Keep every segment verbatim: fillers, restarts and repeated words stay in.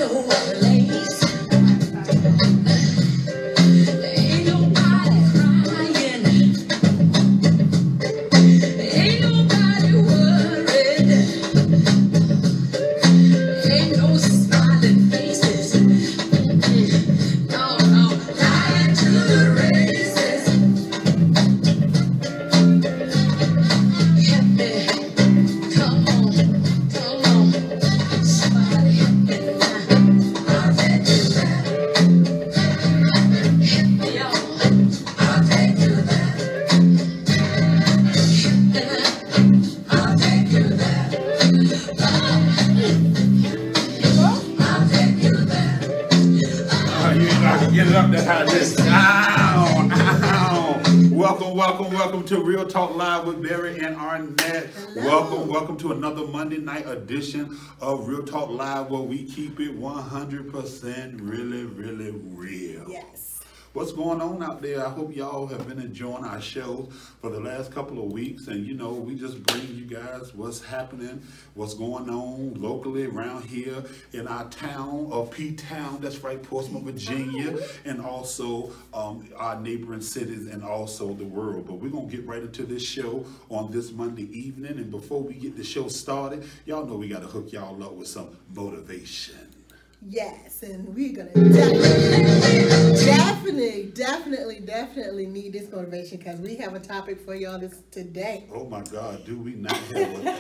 Welcome, welcome, welcome to Real Talk Live with Barry and Arnette. Hello. Welcome, welcome to another Monday night edition of Real Talk Live, where we keep it one hundred percent really, really real. Yes. What's going on out there? I hope y'all have been enjoying our shows for the last couple of weeks. And, you know, we just bring you guys what's happening, what's going on locally around here in our town of P-Town. That's right, Portsmouth, Virginia, and also um, our neighboring cities and also the world. But we're going to get right into this show on this Monday evening. And before we get the show started, y'all know we got to hook y'all up with some motivation. Yes, and we're gonna definitely, definitely, definitely, definitely need this motivation because we have a topic for y'all this today. Oh my God, do we not have one?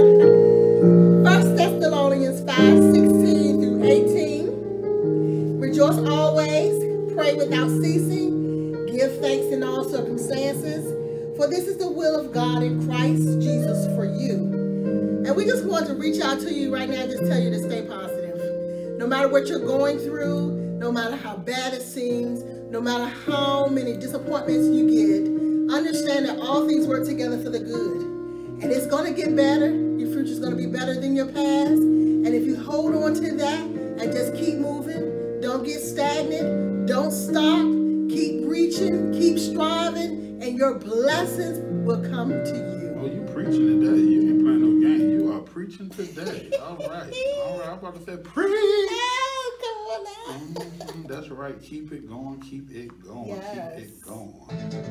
First Thessalonians five sixteen through eighteen. Rejoice always, pray without ceasing, give thanks in all circumstances, for this is the will of God in Christ Jesus for you. And we just want to reach out to you right now and just tell you to stay positive. No matter what you're going through, no matter how bad it seems, no matter how many disappointments you get, understand that all things work together for the good. And it's going to get better. Your future's going to be better than your past. And if you hold on to that and just keep moving, don't get stagnant, don't stop, keep reaching, keep striving, and your blessings will come to you. Oh, you preaching today. You ain't playing no game. You are preaching today. All right. All right. I'm about to say preach. Oh, come on now. Mm-hmm. That's right. Keep it going. Keep it going. Yes. Keep it going.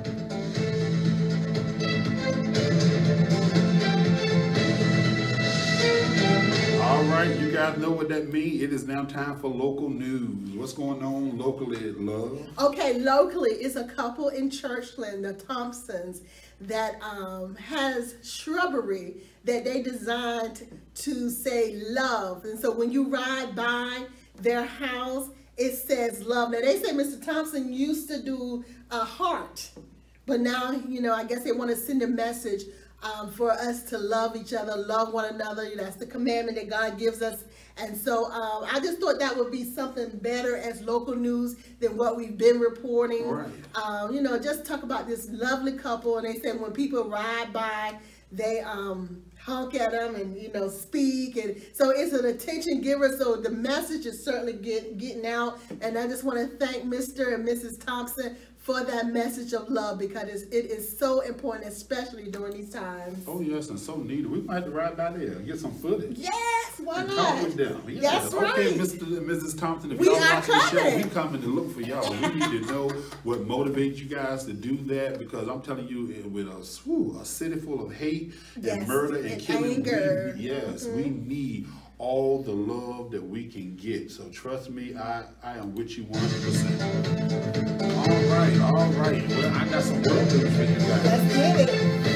All right. You guys know what that means. It is now time for local news. What's going on locally, love? Okay, locally, it's a couple in Churchland, the Thompsons, that um, has shrubbery that they designed to say love. And so when you ride by their house, it says love. Now they say Mister Thompson used to do a heart, but now, you know, I guess they want to send a message um, for us to love each other, love one another. That's the commandment that God gives us. And so um, I just thought that would be something better as local news than what we've been reporting. Right. Um, you know, just talk about this lovely couple. And they said when people ride by, they um, honk at them and, you know, speak. And so it's an attention giver. So the message is certainly get, getting out. And I just want to thank Mister and Missus Thompson for that message of love, because it's, it is so important, especially during these times. Oh yes, and so needed. We might have to ride by there and get some footage. Yes, why and not? Talk with them. Yes. That's right. Okay, Mister and Missus Thompson, if We y'all are watch the show, coming. we coming to look for y'all. We need to know what motivates you guys to do that, because I'm telling you, with a, whew, a city full of hate Yes, and murder and, and killing, anger. We, yes, Mm-hmm. we need all the love that we can get. So trust me, I, I am with you one hundred percent. All right, all right. Well, I got some world news for you guys. Let's get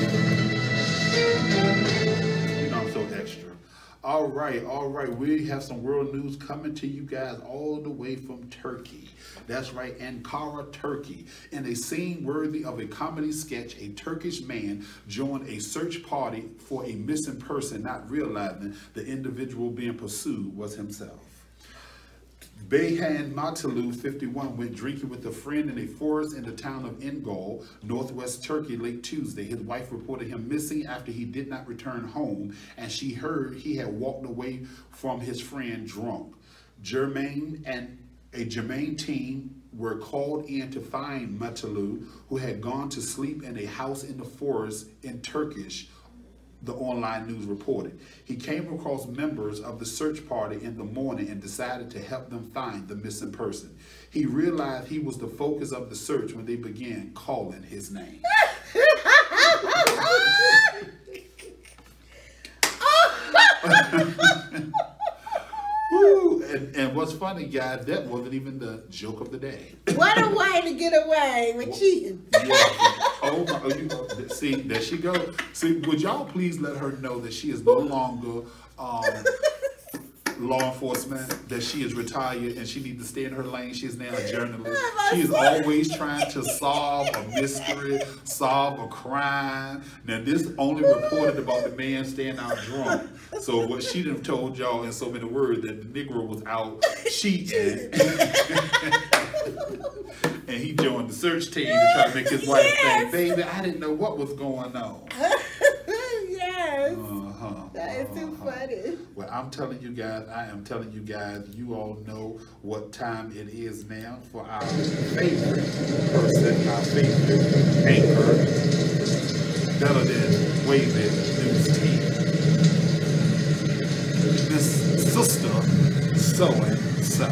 it. You know I'm so extra. All right, all right. We have some world news coming to you guys all the way from Turkey. That's right, Ankara, Turkey. In a scene worthy of a comedy sketch, a Turkish man joined a search party for a missing person, not realizing the individual being pursued was himself. Beyhan Matalu, fifty-one, went drinking with a friend in a forest in the town of Ingol, northwest Turkey, late Tuesday. His wife reported him missing after he did not return home, and she heard he had walked away from his friend drunk. Germain and a Germain team were called in to find Matalu, who had gone to sleep in a house in the forest in Turkish the online news reported. He came across members of the search party in the morning and decided to help them find the missing person. He realized he was the focus of the search when they began calling his name. Woo. And, and what's funny, guys, that wasn't even the joke of the day. What a way to get away with cheating. Yeah. Oh, my, oh, you, see, there she go. See, would y'all please let her know that she is no longer um, law enforcement, that she is retired and she needs to stay in her lane. She is now a journalist. She is always trying to solve a mystery, solve a crime. Now, this only reported about the man staying out drunk. So what she done told y'all in so many words that the Negro was out cheating. And he joined the search team to try to make his wife think, baby, I didn't know what was going on. Yes. Uh-huh. That is too uh-huh. funny. Well, I'm telling you guys, I am telling you guys, you all know what time it is now for our favorite person, our favorite anchor, better than waving news team. Miss Sister So-and-so.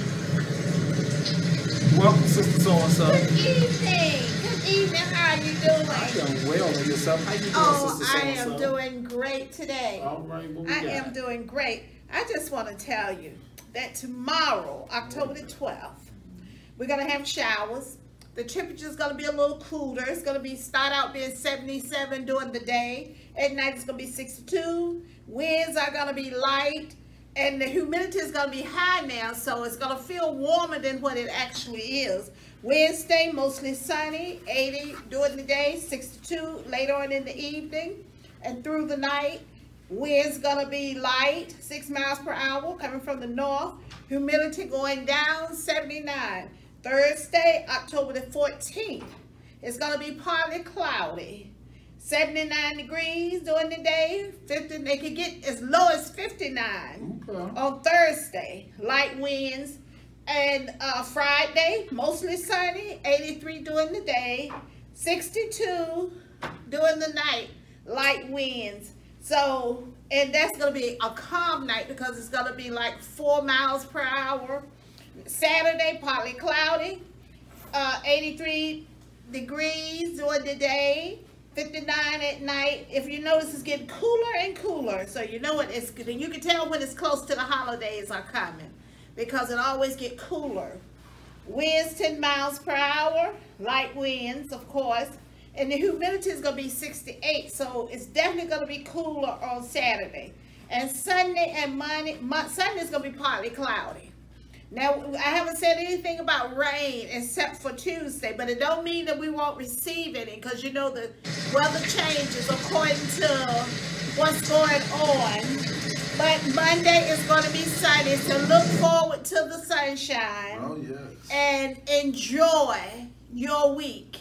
Welcome, Sister So-and-so. Good evening. Good evening. How are you doing? I'm doing well. And yourself? How you doing, Oh, Sister I So-and-so? am doing great today. All right, what we I got? am doing great. I just want to tell you that tomorrow, October the twelfth, we're going to have showers. The temperature is going to be a little cooler. It's going to be start out being seventy-seven during the day. At night, it's going to be sixty-two. Winds are going to be light. And the humidity is going to be high now, so it's going to feel warmer than what it actually is. Wednesday, mostly sunny, eighty during the day, sixty-two later on in the evening. And through the night, winds going to be light, six miles per hour coming from the north. Humidity going down, seventy-nine. Thursday, October the fourteenth, it's going to be partly cloudy. seventy-nine degrees during the day. fifty, they could get as low as fifty-nine okay. on Thursday. Light winds. And uh, Friday, mostly sunny. eighty-three during the day. sixty-two during the night. Light winds. So, and that's going to be a calm night because it's going to be like four miles per hour. Saturday, partly cloudy. Uh, eighty-three degrees during the day. fifty-nine at night. If you notice, it's getting cooler and cooler. So you know what it's good. And you can tell when it's close to the holidays are coming because it always get cooler. Winds ten miles per hour. Light winds, of course. And the humidity is going to be sixty-eight. So it's definitely going to be cooler on Saturday. And Sunday and Monday, Sunday is going to be partly cloudy. Now, I haven't said anything about rain except for Tuesday, but it don't mean that we won't receive any because, you know, the weather changes according to what's going on. But Monday is going to be sunny, so look forward to the sunshine. Oh, yes. And enjoy your week.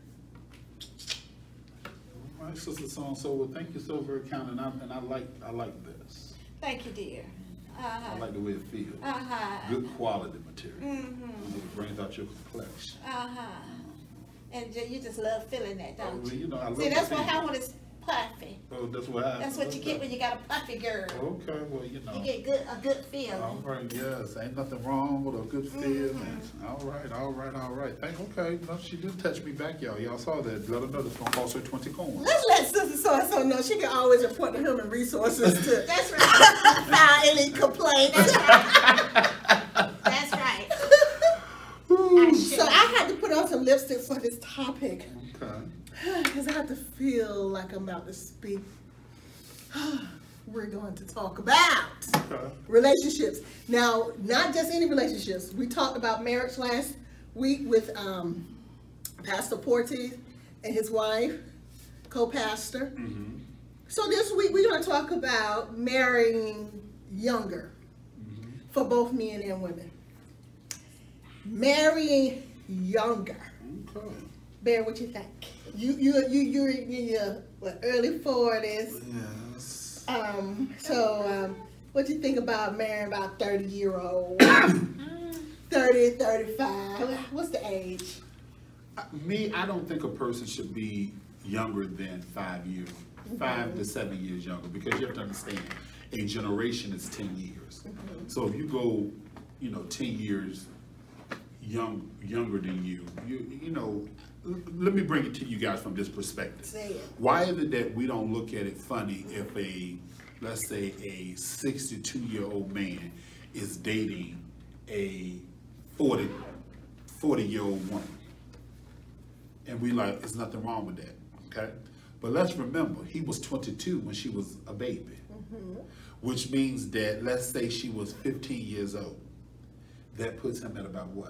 All right, Sister So-and-so, well, thank you so very kind, and I, and I like I like this. Thank you, dear. Uh-huh. I like the way it feels. Uh-huh. Good quality material. Mm-hmm. It brings out your complexion. Uh-huh. And you just love feeling that, don't Oh, well, you? you know, I love See, that's the what feeling. happens when it's puffy. Oh, that's what happens. That's what you okay. get when you got a puffy girl. Okay, well, you know. You get good a good feeling. All right, yes. Ain't nothing wrong with a good feeling. Mm-hmm. All right, all right, all right. Thank, okay, no, she did touch me back, y'all. Y'all saw that. Let her know that's going to cost her twenty coins. Let's let Sister So-and-so know she can always report to Human Resources to that's right. file any complaints. That's right. That's right. I so I had to put on some lipstick for this topic. Okay. Because I have to feel like I'm about to speak. We're going to talk about Okay. relationships. Now, not just any relationships. We talked about marriage last week with um, Pastor Portis and his wife, co-pastor. Mm-hmm. So this week we're going to talk about marrying younger Mm-hmm. for both men and women. Marrying younger. Okay. Bear, what you think? You you you you're in your what, early forties. Yes. Um. So um, what you think about marrying about thirty year old? thirty, thirty-five. What's the age? Uh, Me, I don't think a person should be younger than five years five to seven years younger, because you have to understand, a generation is ten years. Mm-hmm. So if you go, you know, ten years young younger than you, you you know, let me bring it to you guys from this perspective. Say it. Why is it that we don't look at it funny if a, let's say, a sixty-two year old man is dating a forty year old woman? And we like, there's nothing wrong with that, okay? But let's remember, he was twenty-two when she was a baby, mm-hmm. which means that, let's say she was fifteen years old. That puts him at about what?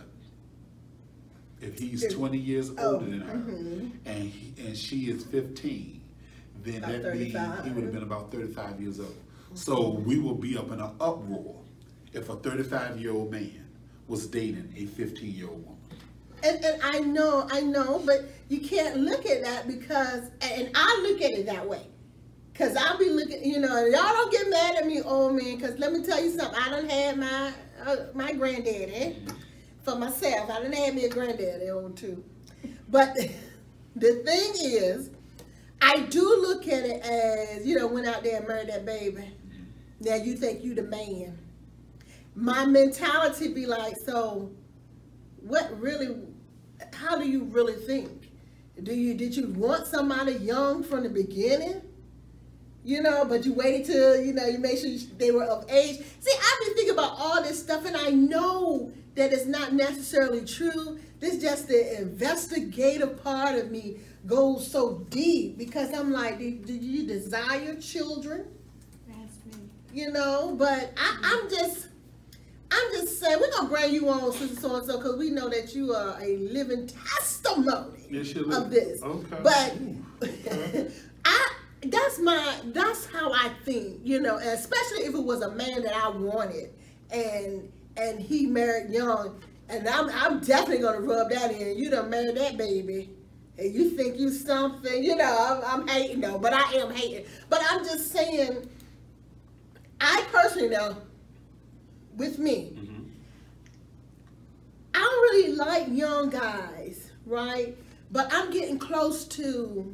If he's twenty years older oh, than her, mm-hmm. and he, and she is fifteen, then about that means he would have been about thirty-five years old. Mm-hmm. So we will be up in an uproar if a thirty-five year old man was dating a fifteen year old woman. And, and I know, I know, but you can't look at that because, and I look at it that way. Because I'll be looking, you know, y'all don't get mad at me, old man, because let me tell you something. I done had my, uh, my granddaddy for myself. I done had me a granddaddy old too. But the thing is, I do look at it as, you know, went out there and married that baby. Now you think you the man. My mentality be like, so what really, how do you really think? Do you, did you want somebody young from the beginning? You know, but you waited till, you know, you made sure they were of age. See, I've been thinking about all this stuff, and I know that it's not necessarily true. This just the investigative part of me goes so deep, because I'm like, do, do you desire children? That's me. You know, but I, I'm just, I'm just saying, we're going to bring you on, Sister So-and-so, because we know that you are a living testimony yes, of this. Okay. But I, that's my, that's how I think, you know, and especially if it was a man that I wanted, and and he married young, and I'm, I'm definitely going to rub that in. You done married that baby, and you think you something, you know, I'm, I'm hating, though, but I am hating. But I'm just saying, I personally know, with me, mm-hmm. I don't really like young guys, right? But I'm getting close to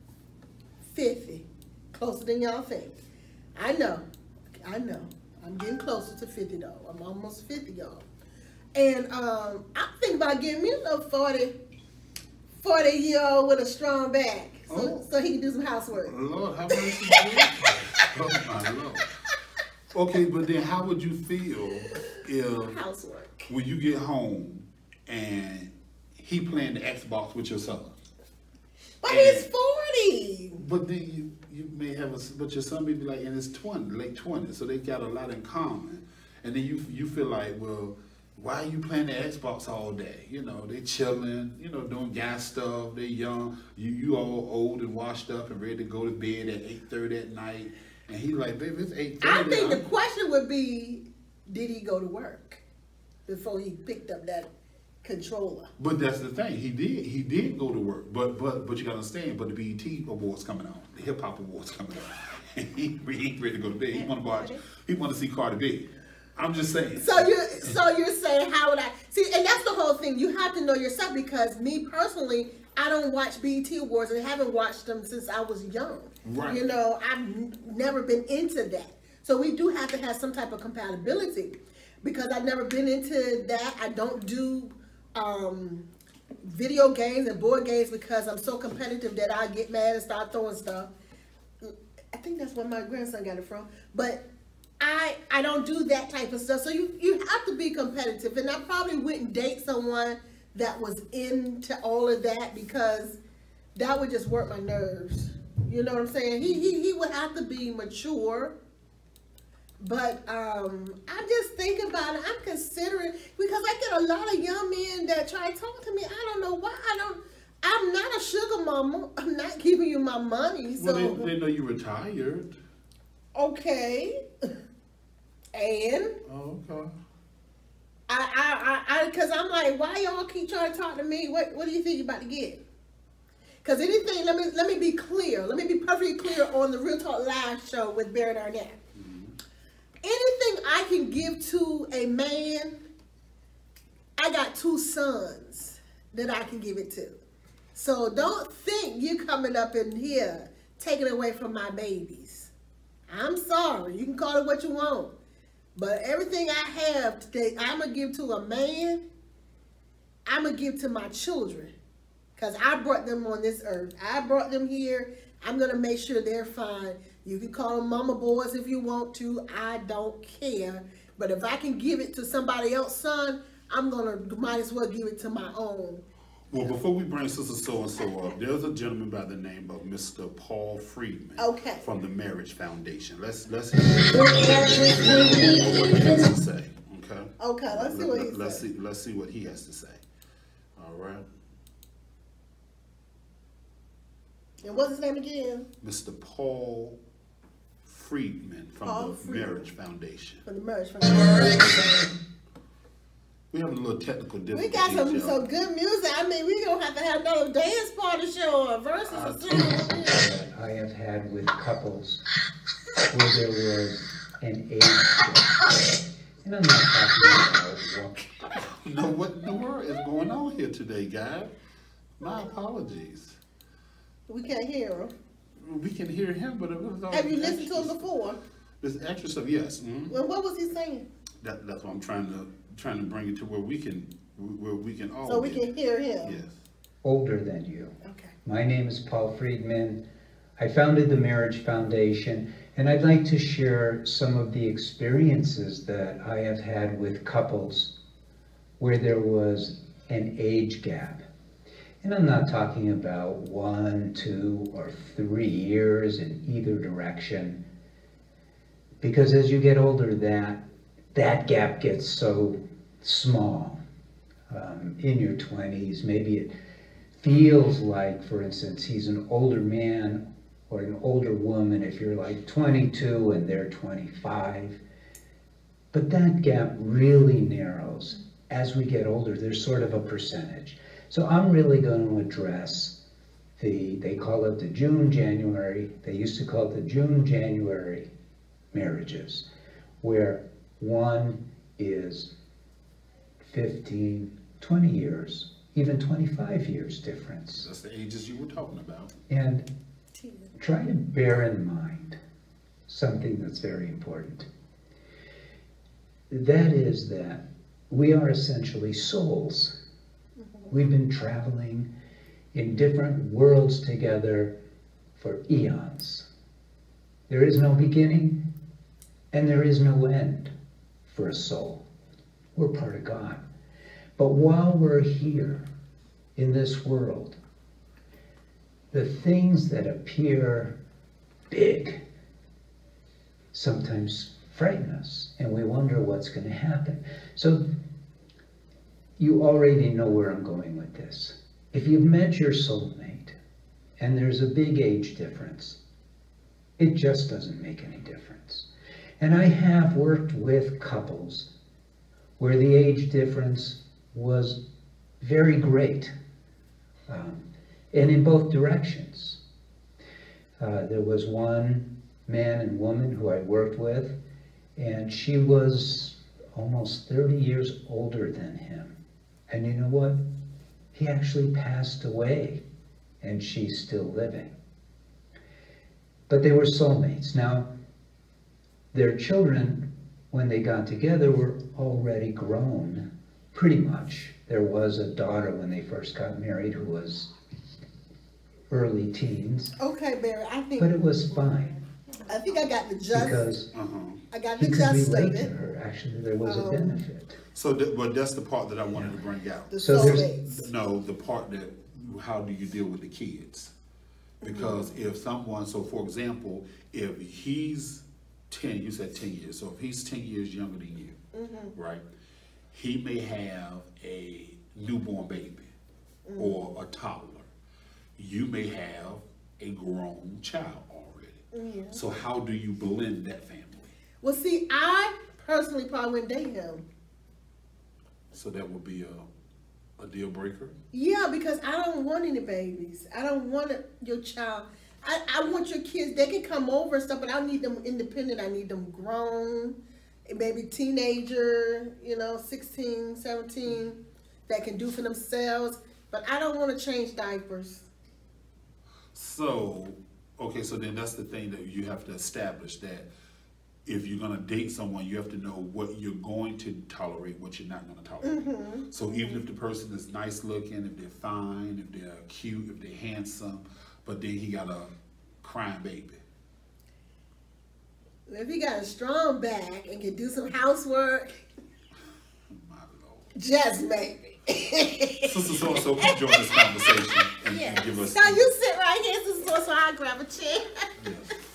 fifty, closer than y'all think. I know, I know. I'm getting closer to fifty though. I'm almost fifty, y'all. And um, I'm thinking about getting me a little forty, forty year old with a strong back, so, oh. so he can do some housework. Lord, how much? Oh my Lord. Okay, but then how would you feel if housework when you get home and he playing the Xbox with your son? But and, he's forty. But then you, you may have a, but your son may be like in his twenties, late twenties, so they got a lot in common. And then you you feel like, well, why are you playing the Xbox all day? You know, they chilling, you know, doing guy stuff. They young. You you all old and washed up and ready to go to bed at eight thirty at night. And he like, baby, it's eight thirty. I think the question would be, did he go to work before he picked up that controller? But that's the thing. He did. He did go to work. But but but you gotta understand. But the B E T Awards coming on, the Hip Hop Awards coming on. And he, he ain't ready to go to bed. He want to watch. He want to see Cardi B. I'm just saying. So you're so you're saying, how would I see? And that's the whole thing. You have to know yourself, because me personally, I don't watch B E T Awards and haven't watched them since I was young. Right. You know, I've n- never been into that. So we do have to have some type of compatibility, because I've never been into that. I don't do um, video games and board games because I'm so competitive that I get mad and start throwing stuff. I think that's where my grandson got it from. But I I don't do that type of stuff. So you, you have to be competitive. And I probably wouldn't date someone that was into all of that, because that would just work my nerves. You know what I'm saying? He he he would have to be mature. But um, I just think about it. I'm considering, because I get a lot of young men that try to talk to me. I don't know why. I don't. I'm not a sugar mama. I'm not giving you my money. So well, they, they know you retired. Okay. And. Oh, okay. I I I because I'm like, why y'all keep trying to talk to me? What what do you think you're about to get? Because anything, let me let me be clear. Let me be perfectly clear on the Real Talk Live show with Barry and Arnette. Mm-hmm. Anything I can give to a man, I got two sons that I can give it to. So don't think you coming up in here taken away from my babies. I'm sorry. You can call it what you want. But everything I have today, I'm going to give to a man. I'm going to give to my children. Because I brought them on this earth. I brought them here. I'm going to make sure they're fine. You can call them mama boys if you want to. I don't care. But if I can give it to somebody else's son, I'm going to might as well give it to my own. Well, before we bring Sister So-and-so up, there's a gentleman by the name of Mister Paul Friedman. Okay. From the Marriage Foundation. Let's let's hear what he has to say. Okay. Okay. Let's see what he says. Let's see. Let's see what he has to say. All right. And what's his name again? Mister Paul Friedman from Paul the Friedman. Marriage Foundation. From the Marriage Foundation. We have a little technical difficulty. We got some some good music. I mean, we're gonna have to have another dance party show or versus Uh, or something. I have had with couples where there was an age gap. And I'm not talking about what. No, what in the world is going on here today, guys? My apologies. We can't hear him. We can hear him, but it was all Have you listened to him extras. before? There's extras of yes. Mm-hmm. Well, what was he saying? That, that's what I'm trying to trying to bring it to where we can where we can all. So we get. can hear him. Yes. Older than you. Okay. My name is Paul Friedman. I founded the Marriage Foundation, and I'd like to share some of the experiences that I have had with couples where there was an age gap. And I'm not talking about one, two, or three years in either direction. Because as you get older, that, that gap gets so small. Um, in your twenties, maybe it feels like, for instance, he's an older man or an older woman if you're like twenty-two and they're twenty-five. But that gap really narrows. As we get older, there's sort of a percentage. So I'm really going to address the, they call it the June, January, they used to call it the June, January marriages, where one is fifteen, twenty years, even twenty-five years difference. That's the ages you were talking about. And try to bear in mind something that's very important. That is that we are essentially souls. We've been traveling in different worlds together for eons. There is no beginning and there is no end for a soul. We're part of God. But while we're here in this world, the things that appear big sometimes frighten us and we wonder what's going to happen. So you already know where I'm going with this. If you've met your soulmate and there's a big age difference, it just doesn't make any difference. And I have worked with couples where the age difference was very great, um, and in both directions. Uh, there was one man and woman who I worked with, and she was almost thirty years older than him. And you know what? He actually passed away, and she's still living. But they were soulmates. Now, their children, when they got together, were already grown, pretty much. There was a daughter when they first got married who was early teens. Okay, Barry, I think. But it was fine. I think I got the just. Because Uh-huh. I got he the could just of relate to it. her. Actually, there was a Um, benefit. So, that, but that's the part that I wanted to bring out. The So there's- soulmates. No, the part that, how do you deal with the kids? Because if someone, so for example, if he's ten, you said ten years, so if he's ten years younger than you, right? He may have a newborn baby or a toddler. You may have a grown child already. Yeah. So how do you blend that family? Well, see, I personally probably wouldn't date him. So that would be a, a deal breaker? Yeah, because I don't want any babies. I don't want a, your child. I, I want your kids. They can come over and stuff, but I need them independent. I need them grown, maybe teenager, you know, sixteen, seventeen, that can do for themselves. But I don't want to change diapers. So okay, so then that's the thing that you have to establish, that if you're going to date someone, you have to know what you're going to tolerate, what you're not going to tolerate. Mm-hmm. So even if the person is nice looking, if they're fine, if they're cute, if they're handsome, but then he got a crying baby. If he got a strong back and can do some housework, My Lord. just maybe. Sister So-and-so, keep joining this conversation and, Yeah. and give us... So you sit right here, Sister So-and-so, I'll grab a chair. Yes,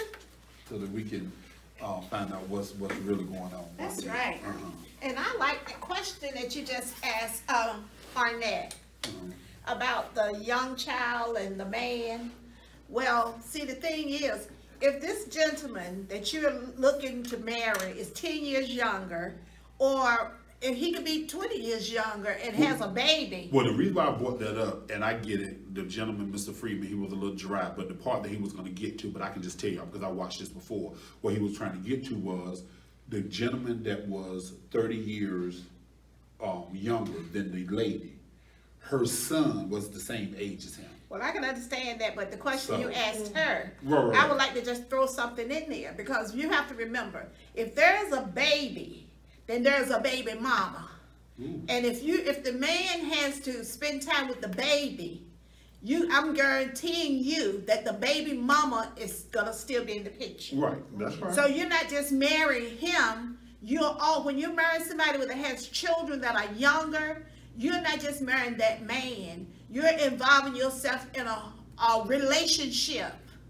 so that we can uh, find out what's what's really going on. That's right. Uh-huh. And I like the question that you just asked, um, Arnette, Uh-huh. about the young child and the man. Well, see, the thing is, if this gentleman that you're looking to marry is ten years younger, or if he could be twenty years younger and has a baby. Well, the reason why I brought that up, and I get it, the gentleman, Mister Freeman, he was a little dry, but the part that he was going to get to, but I can just tell you because I watched this before, what he was trying to get to was the gentleman that was thirty years um, younger than the lady. Her son was the same age as him. Well, I can understand that, but the question So- you asked her, Right, right. I would like to just throw something in there, because you have to remember, if there's a baby, then there's a baby mama. Ooh. And if you, if the man has to spend time with the baby, you, I'm guaranteeing you that the baby mama is gonna still be in the picture. Right, that's right. So you're not just marrying him, you're all, when you're marrying somebody that has children that are younger, you're not just marrying that man, you're involving yourself in a, a relationship,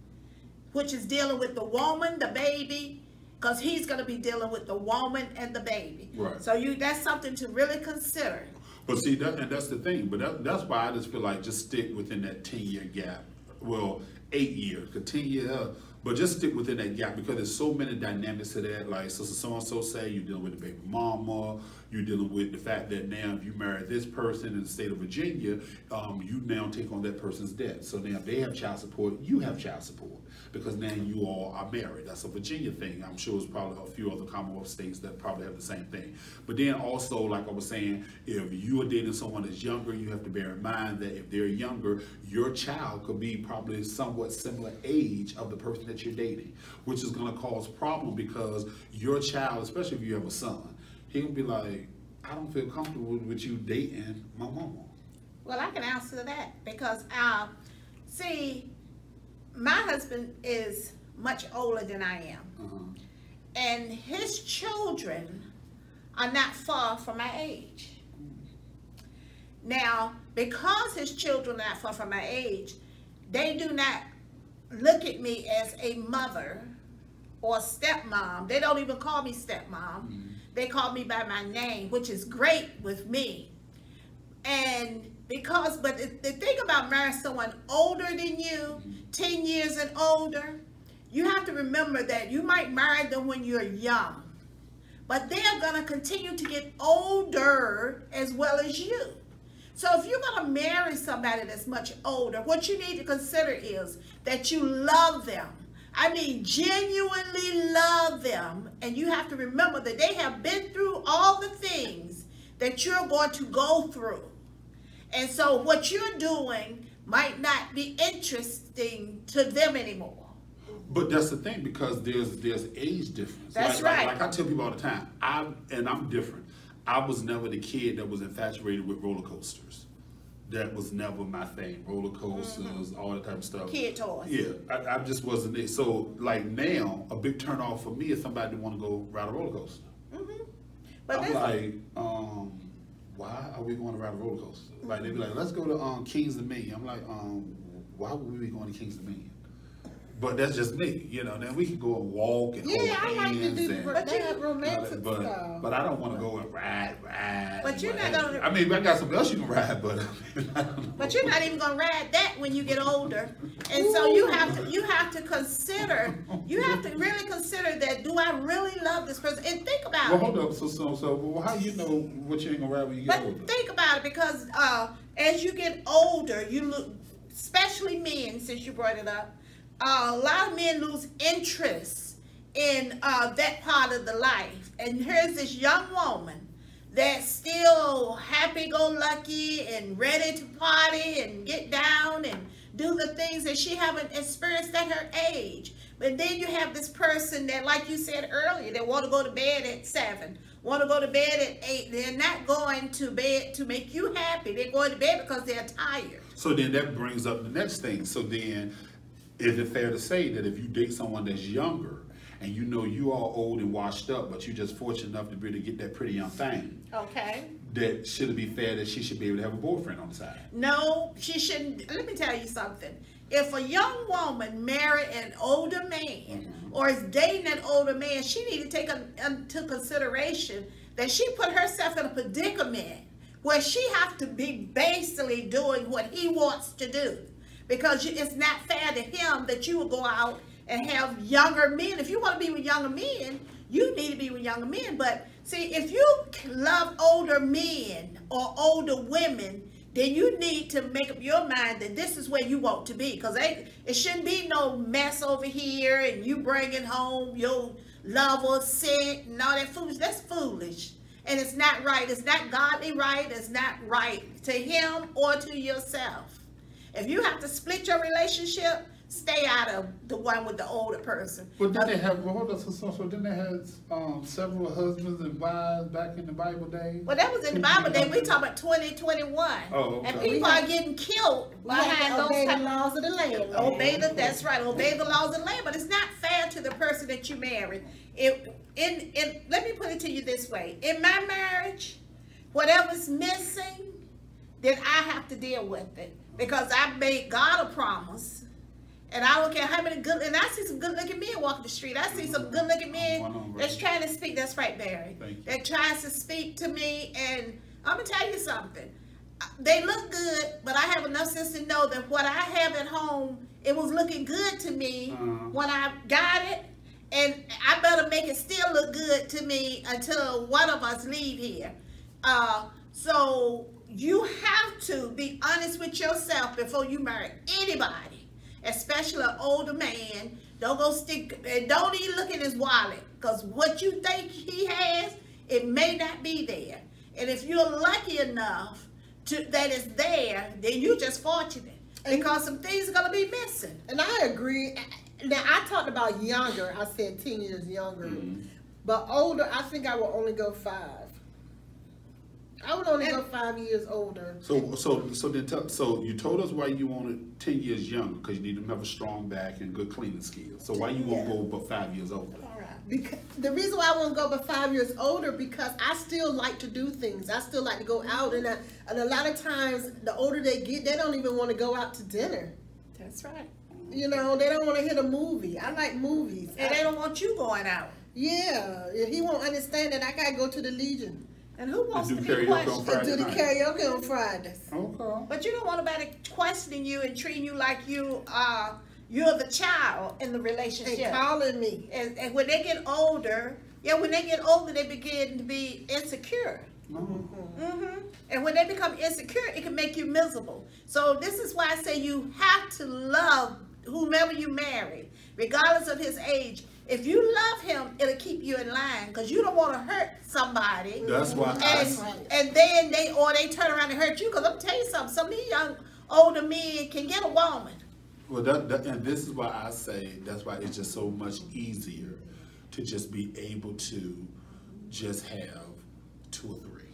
which is dealing with the woman, the baby, because he's going to be dealing with the woman and the baby. Right. So you, that's something to really consider. But see, that, and that's the thing. But that, that's why I just feel like just stick within that ten-year gap. Well, eight years, because ten years, uh, but just stick within that gap, because there's so many dynamics to that. Like Sister So-and-so say, you're dealing with the baby mama, you're dealing with the fact that now if you marry this person in the state of Virginia, um, you now take on that person's debt. So now if they have child support, you have child support, because now you all are married. That's a Virginia thing. I'm sure it's probably a few other Commonwealth states that probably have the same thing. But then also, like I was saying, if you are dating someone that's younger, you have to bear in mind that if they're younger, your child could be probably somewhat similar age of the person that you're dating, which is going to cause problem, because your child, especially if you have a son, he'll be like, I don't feel comfortable with you dating my mama. Well, I can answer that, because, um, see, my husband is much older than I am. Uh-huh. And his children are not far from my age. Now, because his children are not far from my age, they do not look at me as a mother or stepmom. They don't even call me stepmom. Mm-hmm. They call me by my name, which is great with me. And because, but the, the thing about marrying someone older than you, ten years and older, you have to remember that you might marry them when you're young, but they're going to continue to get older as well as you. So if you're going to marry somebody that's much older, what you need to consider is that you love them. I mean, genuinely love them. And you have to remember that they have been through all the things that you're going to go through. And so what you're doing might not be interesting to them anymore. But that's the thing, because there's there's age difference. That's like, right. Like, like I tell people all the time, I and I'm different. I was never the kid that was infatuated with roller coasters. That was never my thing. Roller coasters, mm-hmm. all that type of stuff. Kid toys. Yeah, I, I just wasn't it. So like now, a big turn off for me is somebody that want to go ride a roller coaster. Mm-hmm. But I'm like, um, why are we going to ride a roller coaster? Like they be like, let's go to um, Kings Dominion. I'm like, um, why would we be going to Kings Dominion? But that's just me, you know. Then we can go and walk and Yeah, hold I like to hands do and, the But they you- have romantic but, stuff. but I don't want to go and ride, ride. But you're and not what gonna- have you. I mean, I got something else you can ride, but I don't know. But you're not even gonna ride that when you get older, and so you have to you have to consider you have to really consider that. Do I really love this person? And think about Well, it. hold up. So, so, so, well, how you know what you ain't gonna ride when you get But older? think about it, because uh, as you get older, you look, especially men, since you brought it up, uh, a lot of men lose interest in uh, that part of the life. And here's this young woman that's still happy-go-lucky and ready to party and get down and do the things that she haven't experienced at her age. But then you have this person that, like you said earlier, that want to go to bed at seven, want to go to bed at eight. They're not going to bed to make you happy. They're going to bed because they're tired. So then that brings up the next thing. So then, is it fair to say that if you date someone that's younger, and you know you all old and washed up, but you're just fortunate enough to be able to get that pretty young thing, Okay. that should it be fair that she should be able to have a boyfriend on the side? No, she shouldn't. Let me tell you something. If a young woman married an older man Mm-hmm. or is dating an older man, she need to take a, into consideration that she put herself in a predicament where she have to be basically doing what he wants to do, because you- it's not fair to him that you would go out and have younger men. If you want to be with younger men, you need to be with younger men. But see, if you love older men or older women, then you need to make up your mind that this is where you want to be. Because it shouldn't be no mess over here and you bringing home your lover sick and all that foolish. That's foolish. And it's not right. It's not godly right. It's not right to him or to yourself. If you have to split your relationship, stay out of the one with the older person. But then they have, well, hold on, so, so, so then they had um, several husbands and wives back in the Bible days? Well, that was in the Bible day. We talk about twenty twenty-one. Oh, okay. And people are getting killed We have behind to those obey the type- laws of the land. Obey the, that's right, obey the laws of the land, but it's not fair to the person that you married. It, in, in, let me put it to you this way. In my marriage, whatever's missing, then I have to deal with it. Because I made God a promise. And I don't care how many good, and I see some good looking men walking the street. I see some good looking men that's trying to speak. That's right, Barry. That tries to speak to me. And I'm going to tell you something. They look good, but I have enough sense to know that what I have at home, it was looking good to me uh-huh. when I got it. And I better make it still look good to me until one of us leave here. Uh, so you have to be honest with yourself before you marry anybody, especially an older man. Don't go stick, and don't even look at his wallet, because what you think he has, it may not be there. And if you're lucky enough to that it's there, then you're just fortunate, because some things are going to be missing. And I agree. Now, I talked about younger. I said ten years younger. Mm-hmm. But older, I think I will only go five. I would only and, go five years older. So, so, so then, tell, so you told us why you wanted ten years younger, because you need to have a strong back and good cleaning skills. So why you won't yeah. go but five years older? All right. Because the reason why I won't go but five years older, because I still like to do things. I still like to go out, and I, and a lot of times, the older they get, they don't even want to go out to dinner. That's right. You know, they don't want to hit a movie. I like movies. And I, they don't want you going out. Yeah. He won't understand that I got to go to the Legion. And who wants and to do be questioned? And do the night. karaoke on Fridays. Okay. But you don't want nobody questioning you and treating you like you are, you're the child in the relationship. And calling me. And, and when they get older, yeah, when they get older, they begin to be insecure. Mm-hmm. Mm-hmm. And when they become insecure, it can make you miserable. So this is why I say you have to love whomever you marry, regardless of his age. If you love him, it'll keep you in line, because you don't want to hurt somebody. That's why. And, I, and then they, or they turn around and hurt you. Because I'm telling you something, some of these young, older men can get a woman. Well, that, that, and this is why I say that's why it's just so much easier to just be able to just have two or three.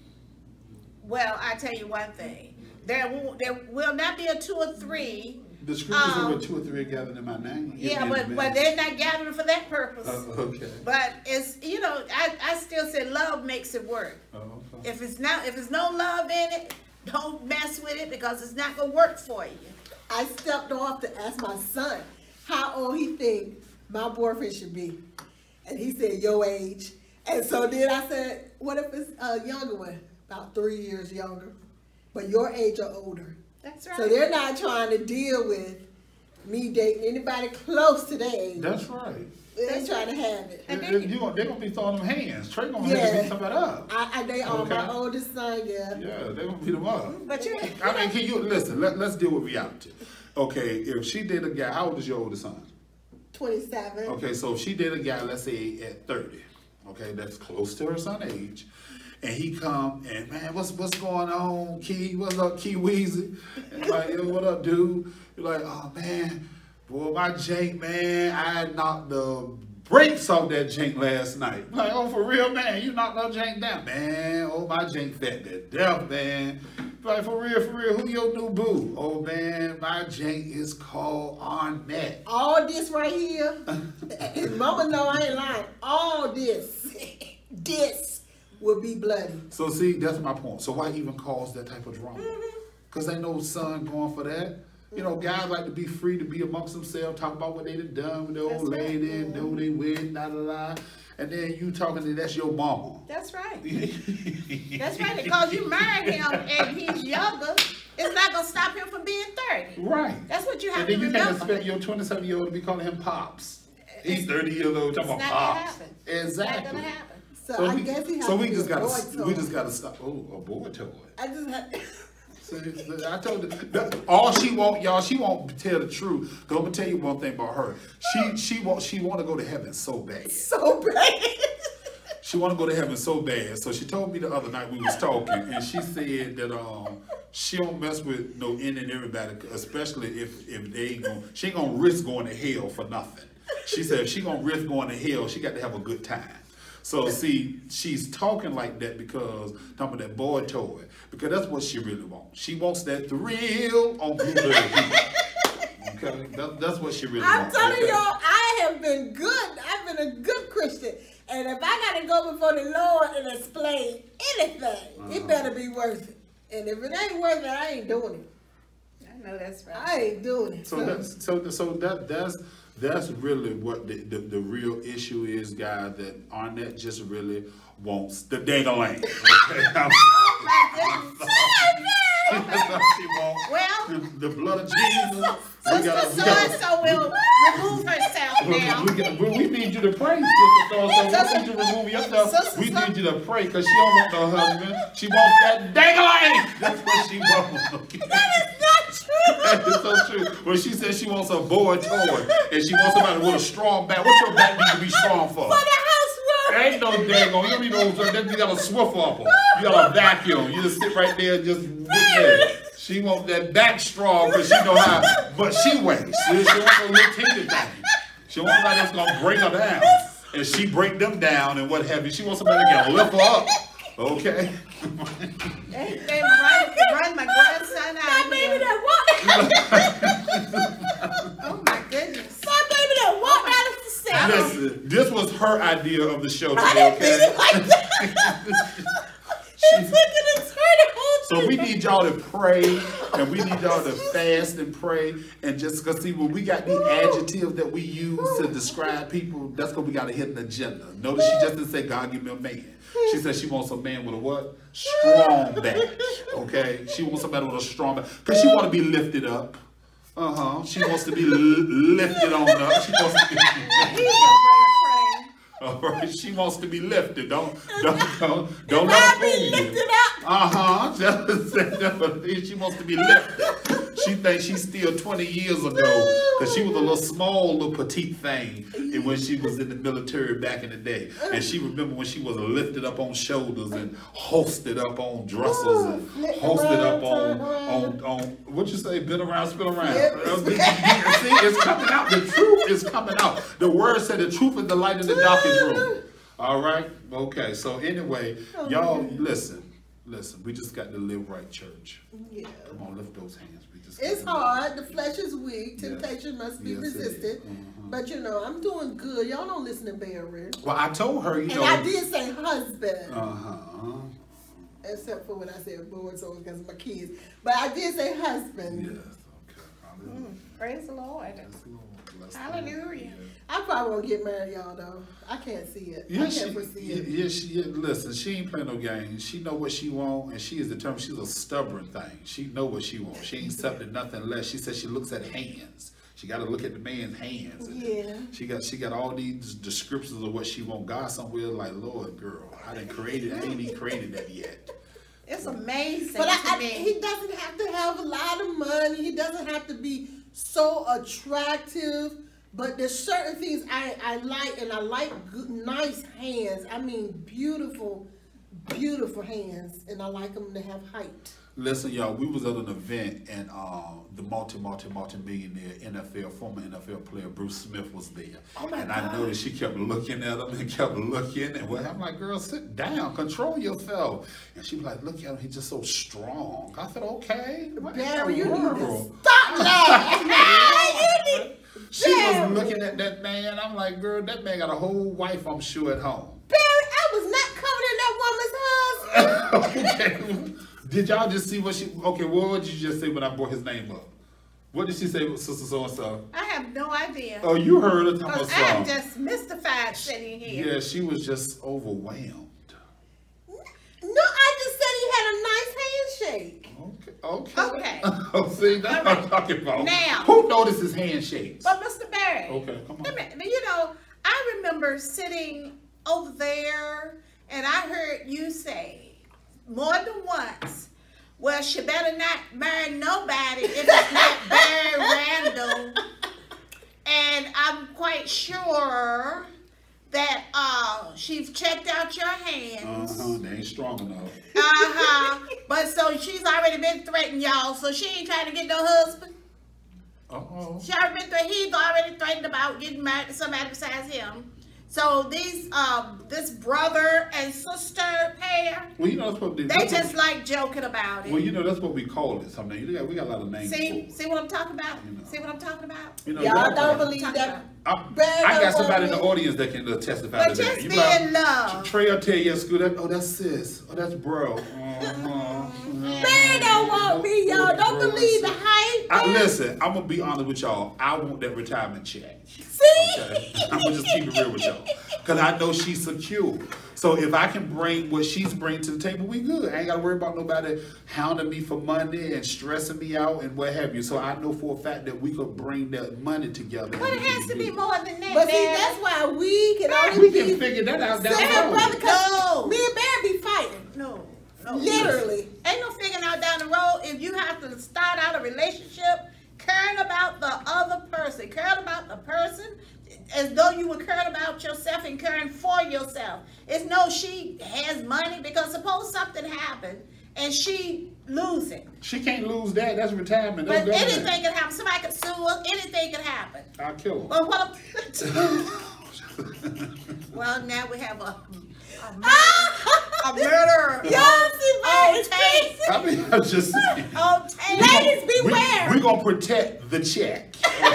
Well, I tell you one thing. There will, there will not be a two or three. The scriptures um, are where two or three are gathered in my name. Yeah, but, but they're not gathering for that purpose. Uh, okay. But it's, you know, I, I still say love makes it work. Oh, okay. If it's not, if there's no love in it, don't mess with it, because it's not gonna work for you. I stepped off to ask my son how old he think my boyfriend should be, and he said your age. And so then I said, what if it's a younger one, about three years younger, but your age or older? That's right. So they're not trying to deal with me dating anybody close to their age. That's right. They're That's trying right. to have it. And, and you, they're going to be throwing them hands. Trey going to yeah. have to beat somebody up. I, I, they are okay. my oldest son, yeah. Yeah, they're going to beat them up. But you, I mean, can you, listen, let, let's deal with reality. Okay, if she did a guy, how old is your oldest son? twenty-seven. Okay, so if she did a guy, let's say at thirty, okay, that's close to her son's age, and he come and man, what's what's going on, Key? What's up, Key Weezy? And like, yo, what up, dude? You're like, oh man, boy, my jank, man, I knocked the brakes off that jank last night. I'm like, oh, for real, man, you knocked that jank down, man. Oh, my jank fat to death, man. Like, for real, for real, who your new boo? Oh man, my jank is called Arnette. All this right here, and Mama know I ain't lying. All this, this will be bloody. So see, that's my point. So why even cause that type of drama? Mm-hmm. Because ain't no son going for that. You know, guys like to be free to be amongst themselves, talk about what they done done with the old That's right. lady and do they win, da da da. And then you talking to that's your mama. That's right. That's right. Because you married him and he's younger, it's not gonna stop him from being thirty. Right. That's what you have And then to you remember. can't expect your twenty-seven year old to be calling him pops. He's thirty years old talking It's about not gonna pops. happen. Exactly. It's not gonna happen. So, So I we, guess he has so to we be just a gotta boy we toy. just gotta stop. Oh, a boy toy. I just had. See, I told you, that- all she want, y'all, she won't tell the truth. Cause I'm gonna tell you one thing about her. She she want she want to go to heaven so bad. So bad. She want to go to heaven so bad. So she told me the other night we was talking, and she said that um she don't mess with no in and everybody, especially if if they ain't gonna, she ain't gonna risk going to hell for nothing. She said if she gonna risk going to hell, she got to have a good time. So see, she's talking like that because talking about that boy toy, because that's what she really wants. She wants that thrill on Blueberry Hill. Okay, that, that's what she really I'm wants. telling okay? y'all, I have been good. I've been a good Christian. And if I gotta go before the Lord and explain anything, Uh-huh. it better be worth it. And if it ain't worth it, I ain't doing it. I know that's right. I ain't doing it. So that's so so that that's that's really what the, the, the real issue is, guys. That Arnette just really wants the dang-a-lang. Okay, I'm Oh my goodness. That's all she wants. Well, The, the blood of Jesus. We Sister gotta, we so gotta, and so will remove herself now. we, we, we, we need you to pray, Sister So-and-so. We need you to remove yourself. Sister We So- need you to pray because she don't want no husband. She wants that dang-a-lang. That's what she wants. Okay? That is not true. That is so true. When she says she wants a boy toy and she wants somebody with a strong back, what's your back need to be strong for? For the housework. Ain't no daggone. You don't need no. You got a Swiffer up. You got a vacuum. You just sit right there and just sit there. She want that back strong because she know how, but she weighs. She, she want a little teeny thing. She want somebody that's gonna bring her down, and she break them down and what have you. She wants somebody that can lift her up. Okay. They, they run, run my grandson My out baby here. that walked. Oh my goodness. My baby that walked out of the cell. Listen, this was her idea of the show I today. didn't mean it Okay. like that. She took it and turned it on. So we need y'all to pray, and we need y'all to fast and pray, and just because see when we got the adjectives that we use to describe people, that's because we got a hidden agenda. Notice she just didn't say God give me a man. She said she wants a man with a what? Strong back. Okay, she wants somebody with a strong back because she want to be lifted up. Uh huh. She wants to be l- lifted on up. She wants to be. He's gonna bring a prayer. All right, she wants to be lifted. Don't don't don't don't If let I her be fool you. lifted up. Uh huh. She wants to be lifted. She thinks she's still twenty years ago because she was a little small, little petite thing, and when she was in the military back in the day, and she remember when she was lifted up on shoulders and hosted up on dressers and Flip hosted around, up on turn around. on on what you say, been around, spin around. Yep. See, it's coming out. The truth is coming out. The word said the truth is the light in the darkest room. All right. Okay. So anyway, y'all listen. Listen, we just got to live right, church. Yeah. Come on, lift those hands. We just got It's to live hard. The flesh is weak. Yes. Temptation must be Yes, it is. resisted. Mhm. But you know, I'm doing good. Y'all don't listen to Barry. Well, I told her, you And know. I did say husband. Uh huh. Except for when I said boy, so because of my kids. But I did say husband. Yes. Okay. Hallelujah. Praise the Lord. Yes, Lord. Bless the Hallelujah. Lord. Yeah. I probably won't get married, y'all, though. I can't see it. I Yeah, can't she, foresee yeah, it. yeah, she, yeah, listen, she ain't playing no games. She know what she want, and she is determined. She's a stubborn thing. She know what she wants. She ain't accepting nothing less. She says she looks at hands. She got to look at the man's hands. And Yeah. She got she got all these descriptions of what she want. God somewhere like, Lord, girl, I didn't create it. I ain't even created that yet. It's amazing But to I, I, me. he doesn't have to have a lot of money. He doesn't have to be so attractive. But there's certain things I, I like, and I like good, nice hands. I mean, beautiful, beautiful hands, and I like them to have height. Listen, y'all, we was at an event and um, the multi, multi, multi-millionaire N F L, former N F L player Bruce Smith was there. Oh my and God. I noticed she kept looking at him and kept looking. And well, I'm like, girl, sit down, control yourself. And she was like, look at him, he's just so strong. I said, okay. What in Barry, the you need to world? stop laughing. She Barry. was looking at that man. I'm like, girl, that man got a whole wife, I'm sure, at home. Barry, I was not covered in that woman's husband. Okay. Did y'all just see what she, okay, what did you just say when I brought his name up? What did she say, Sister So-and-so? I have no idea. Oh, you heard her talking Because about I'm something. just mystified sitting here. Yeah, she was just overwhelmed. No, I just said he had a nice handshake. Okay, okay. Okay. Oh, see, that's All what I'm right. talking about. Now- Who notices handshakes? But Mister Barry, Okay, come on. let me- you know, I remember sitting over there and I heard you say more than once, well, she better not marry nobody if it's not Barry Randall. And I'm quite sure that uh, she's checked out your hands. Uh-huh, they ain't strong enough. Uh-huh. But so she's already been threatened, y'all. So she ain't trying to get no husband. Uh-oh. She already been threatened. He's already threatened about getting married to somebody besides him. So these, um, this brother and sister pair, Well, you know, that's what they, they that's just what, like joking about it. well, you know, that's what we call it. Something. You got, we got a lot of names see, for it. see what I'm talking about? You know. See what I'm talking about? You know, Y'all that's don't what- believe Talk that. I, Barry I got don't somebody in the want me. audience that can uh, testify But to that. just You be like, in love. Trey will tell you at school that, oh, that's sis. Oh, that's bro. Uh-huh. Barry don't want me, y'all. Don't believe the hype. I, listen, I'm going to be honest with y'all. I want that retirement check. See? Okay? I'm going to just keep it real with y'all. Because I know she's secure. So if I can bring what she's bringing to the table, we good. I ain't got to worry about nobody hounding me for money and stressing me out and what have you. So I know for a fact that we could bring that money together. But it and we has to can be do- more than that, But see, Barry. that's why we can only We be. can figure that out down Say her the brother, road. cause No. me and Barry be fighting. No. no. Literally. Ain't no figuring out down the road if you have to start out a relationship caring about the other person, caring about the person as though you were caring about yourself and caring for yourself. It's no she has money because suppose something happened and she lose it. She can't lose that. That's retirement. That's But government. anything can happen. Somebody could sue us. Anything could happen. I'll kill her. But what I'm well, now we have a, a murder. A murderer. Y'all see Oh, Barry tape. face? I mean, I'm just saying. Oh, tape. Ladies, We, beware. we're going to protect the check.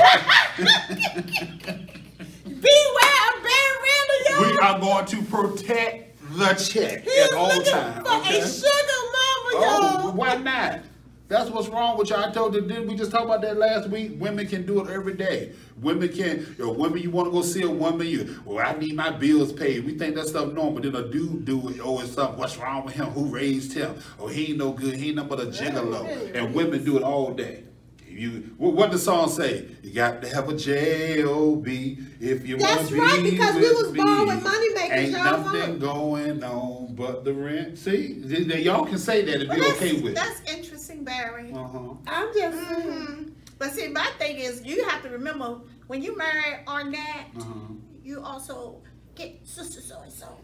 Beware of Barry Randall, y'all. We are going to protect the check He's at all looking times. for Okay? a sugar mama, Oh, y'all. why not? That's what's wrong with y'all. I told you, didn't we just talk about that last week? Women can do it every day. Women can, you know, women, you want to go see a woman, you, well, I need my bills paid. We think that stuff normal. Then a dude do it, oh, it's something, what's wrong with him? Who raised him? Oh, he ain't no good. He ain't nothing but a gigolo. And women do it all day. You, what, what the song say? You got to have a J O B if you want That's to be right, because we with was born me. with money makers, Ain't y'all nothing want. going on but the rent. See, Th- th- y'all can say that and Well, be that's, okay with it. that's interesting, Barry. Uh-huh. I'm just Mhm. But see, my thing is, you have to remember when you marry Arnette, Uh-huh. you also get sister so and so.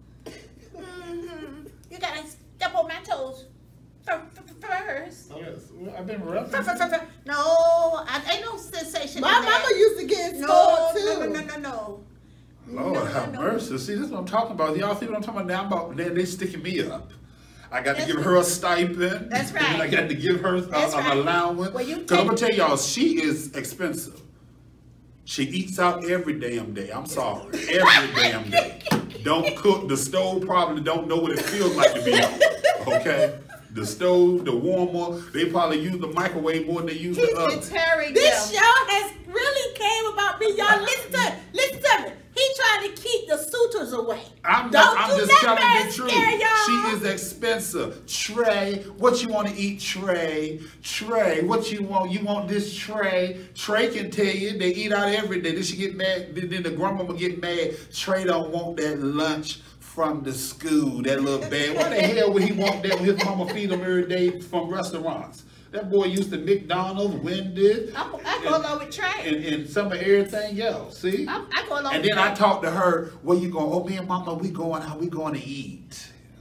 Mhm. You gotta step on my toes fir- fir- first. Oh, yes. Well, I've been Fir- referencing. fir- fir- fir- No, I ain't no sensation. my in that. mama used to get No, spoiled no, too. no, no, no, no. Lord No, have no. mercy. See, this is what I'm talking about. Y'all see what I'm talking about now? I'm about, they, they sticking me up. I got to That's give her a stipend. That's And then I right. got to give her a, That's an right. allowance. Well, you Because I'm going to take- tell y'all, she is expensive. She eats out every damn day. I'm sorry. Every damn day. Don't cook. The stove probably don't know what it feels like to be on. Okay? The stove, the warmer, they probably use the microwave more than they use He's the oven. deterring This them. show has really came about me, y'all. Listen to it. Listen to me. He trying to keep the suitors away. I'm, Don't not, I'm do just that, telling man. the truth. Scare y'all. She is expensive. Trey, what you want to eat, Trey? Trey, what you want? You want this Trey? Trey can tell you they eat out every day. Then she get mad. Then then the grandmama get mad. Trey don't want that lunch from the school. That little bag. Why the hell would he want that when his mama feed him every day from restaurants? That boy used to McDonald's, Wendy's, I'm, I go along with Trey. and, and some of everything else. See? I'm, I go along And with then I Trey. talked to her, where you going? Oh, me and mama, we going out, we going to eat. Uh-huh.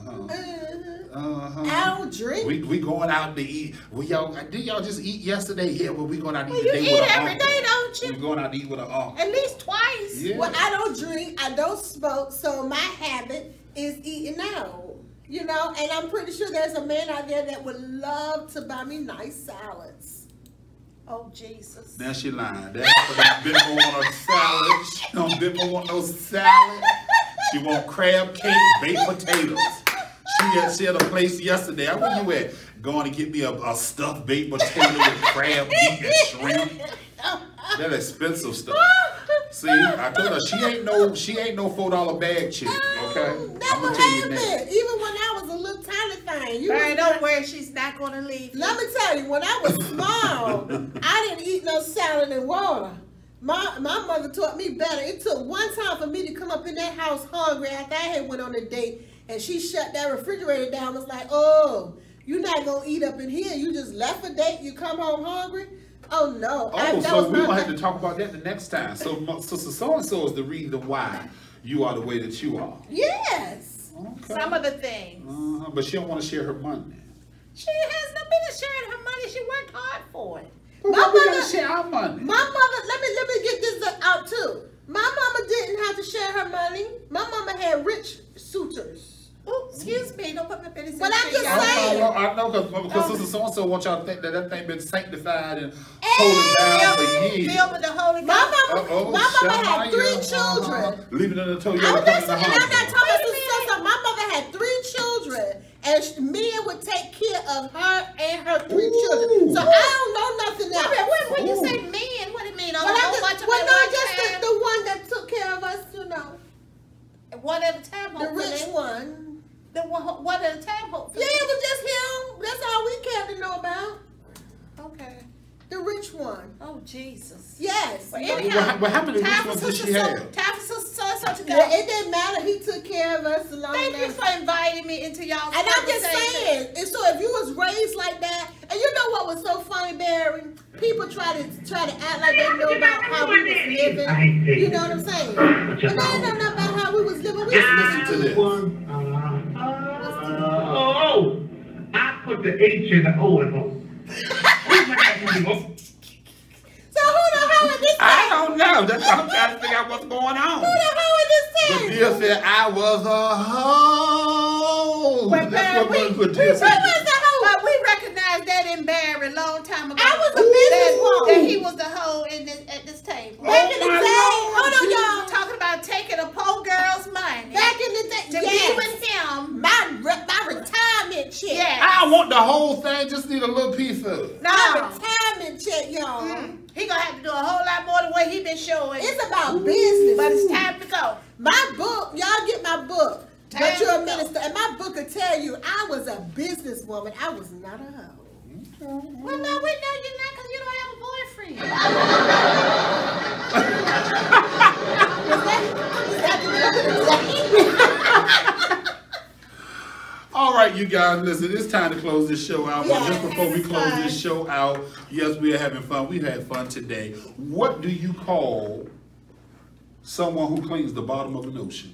Uh-huh. Uh-huh. Uh-huh. I don't drink. We we going out to eat. We y'all did y'all just eat yesterday? Yeah, well we going out to Well, eat you today eat with an every uncle. day, don't you? We going out to eat with an uncle. At least twice. Yeah. Well, I don't drink. I don't smoke. So my habit is eating out. You know, and I'm pretty sure there's a man out there that would love to buy me nice salads. Oh, Jesus. Now she lying. That Bimbo want a salad. She don't Bimbo want no salad. She want crab cake, baked potatoes. She had, she had a place yesterday. Where you at? Going to get me a, a stuffed baked potato with crab meat and shrimp. That expensive stuff. See, I told her she ain't no she ain't no four dollar bag chick. Okay, Never have been. Even when I was a little tiny thing. You Barry, was don't not- worry, she's not gonna leave. Let me tell you, when I was small, I didn't eat no salad and water. My my mother taught me better. It took one time for me to come up in that house hungry after I had went on a date, and she shut that refrigerator down. Was like, oh, you're not gonna eat up in here. You just left a date. You come home hungry. Oh no. I, Oh, that so was we're my- gonna have to talk about that the next time. So, so, so, so and so is the reason why you are the way that you are. Yes. Okay. Some of the things. Uh-huh. But she don't want to share her money. She has no business sharing her money. She worked hard for it. Well, My why we mother- gotta share our money. My mother, let me let me get this out too. My mama didn't have to share her money. My mama had rich suitors. Oh, excuse me. Don't put my business But in I'm just y'all. saying. I know, I know, because because Oh. sister so and so want y'all to think that that thing been sanctified and holding down for years. Filled with the Holy My Ghost. mama, Uh-oh, my mama had Shania, three uh-huh. children. Leave it in the toe. I'm listening, and I'm not talking about sister so-and-so. My mother had three children, and sh- men would take care of her and her three Ooh. children. So I don't know nothing else. Wait, wait, when you Ooh. say men, what do you mean? A Well, I whole just, bunch of well, men no, at just one the, time? the one that took care of us, you know, One at a time, the hopefully. rich one. The one, one at a time, hopefully. Yeah, it was just him. That's all we cared to know about. Okay. The rich one. Oh, Jesus. Yes. Well, Yeah, anyhow, What happened to time which for one did she sister so- have? Time for sister so-and-so to go. it didn't matter. He took care of us along Thank that. you for inviting me into y'all's And I'm just conversation. saying, and so if you was raised like that, and you know what was so funny, Barry? People try to try to act like they know about how we was living. You know what I'm saying? But they don't know nothing about how we was living. We Just was listen to this. Oh, I put the H in the O in O. So who the hell is this? I don't know. That's why I'm trying to figure out what's going on. Who the hell is this But thing? Dia said I was a hoe. But That's Barry, what we, what we, Dia we, said. but we recognized that in Barry a long time ago. I was a that, businesswoman. that he was the hoe in this, at this table. Back in the my day, Lord. hold on, You y'all. talking about taking a poor girl's money Back in the day, to be yes. with him. my re- my retirement check. Yeah. I want the whole thing. Just need a little piece of it. My No. retirement check, y'all. Mm. He gonna have to do a whole lot more than what he been showing. It's about business. But it's time to go. My book, y'all get my book. Time But you're to a go. minister, and my book will tell you I was a businesswoman. I was not a hoe. Well, no, we know you're not because you don't have a boyfriend. Was that, was that the All right, you guys, listen, it's time to close this show out. But Yes, just before we it's close fun. this show out, yes, we are having fun. We've had fun today. What do you call someone who cleans the bottom of an ocean?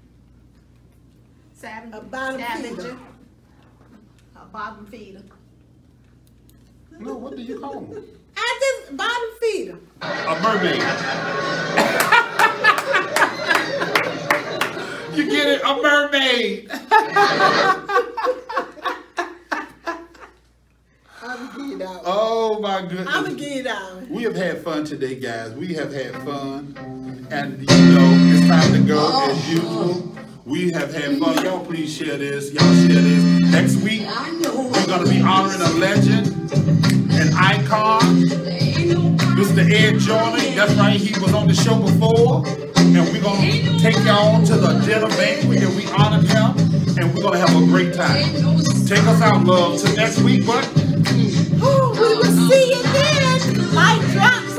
Savage. A bottom Scavenger. feeder. A bottom feeder. No, what do you call them? I just bottom feeder. A mermaid. You get it? A mermaid. I'm gonna get it out. Oh my goodness. I'm gonna get it out. We have had fun today, guys. We have had fun. And you know, it's time to go as usual. We have had fun. Y'all please share this. Y'all share this. Next week, we're going to be honoring a legend, an icon, Mister Ed Jordan. That's right, he was on the show before. And we're going to take y'all to the dinner banquet and we honor him. And we're going to have a great time. Take us out, love. Till next week, but... Ooh, we will see you then. Mic drop.